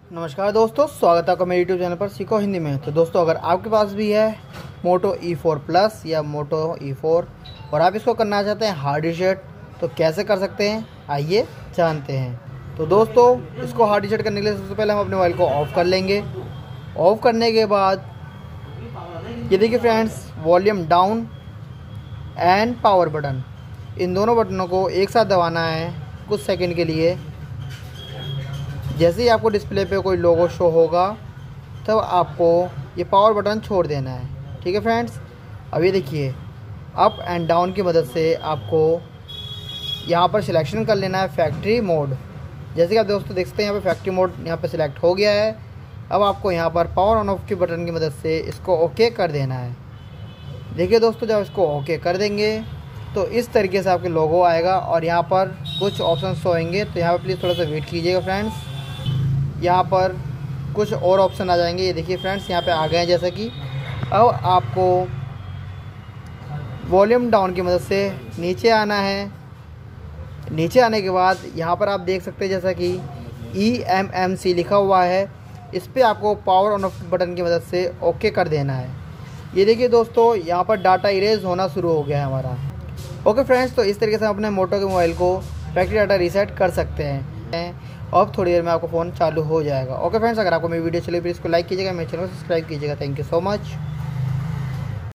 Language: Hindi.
नमस्कार दोस्तों, स्वागत है आपका मेरे यूट्यूब चैनल पर सीखो हिंदी में। तो दोस्तों, अगर आपके पास भी है मोटो E4 प्लस या मोटो E4 और आप इसको करना चाहते हैं हार्ड रीसेट, तो कैसे कर सकते हैं आइए जानते हैं। तो दोस्तों, इसको हार्ड रीसेट करने के लिए सबसे पहले हम अपने मोबाइल को ऑफ़ कर लेंगे। ऑफ़ करने के बाद ये देखिए friends, volume down and power button, इन दोनों बटनों को एक साथ दबाना है कुछ सेकंड के लिए। जैसे ही आपको डिस्प्ले पे कोई लोगो शो होगा तब आपको ये पावर बटन छोड़ देना है। ठीक है फ्रेंड्स। अब ये देखिए, अप एंड डाउन की मदद से आपको यहाँ पर सिलेक्शन कर लेना है फैक्ट्री मोड। जैसे कि आप दोस्तों देख सकते हैं, यहाँ पे फैक्ट्री मोड यहाँ पे सिलेक्ट हो गया है। अब आपको यहाँ पर पावर ऑन ऑफ की बटन की मदद से इसको ओके कर देना है। देखिए दोस्तों, जब इसको ओके कर देंगे तो इस तरीके से आपके लोगो आएगा और यहाँ पर कुछ ऑप्शन होंगे। तो यहाँ पर प्लीज़ थोड़ा सा वेट कीजिएगा फ्रेंड्स, यहाँ पर कुछ और ऑप्शन आ जाएंगे। ये देखिए फ्रेंड्स, यहाँ पे आ गए हैं। जैसा कि अब आपको वॉल्यूम डाउन की मदद से नीचे आना है। नीचे आने के बाद यहाँ पर आप देख सकते हैं जैसा कि EMMC लिखा हुआ है, इस पर आपको पावर ऑन ऑफ बटन की मदद से ओके कर देना है। ये देखिए दोस्तों, यहाँ पर डाटा इरेज होना शुरू हो गया है हमारा। ओके फ्रेंड्स, तो इस तरीके से हम अपने मोटो के मोबाइल को फैक्ट्री डाटा रीसेट कर सकते हैं। अब थोड़ी देर में आपका फ़ोन चालू हो जाएगा। ओके फ्रेंड्स, अगर आपको मेरी वीडियो चली प्लीज़ इसको लाइक कीजिएगा, मेरे चैनल को सब्सक्राइब कीजिएगा। Thank you so much.